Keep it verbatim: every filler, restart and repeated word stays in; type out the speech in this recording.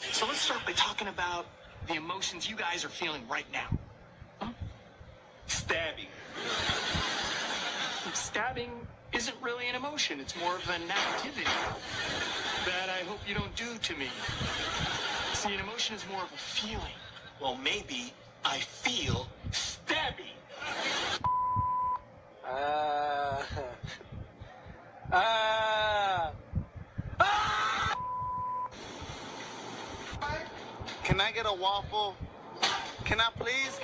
So let's start by talking about the emotions you guys are feeling right now. Huh? Stabbing. Stabbing isn't really an emotion. It's more of an activity that I hope you don't do to me. See, an emotion is more of a feeling. Well, maybe I feel stabby. Uh, uh, ah! Can I get a waffle? Can I please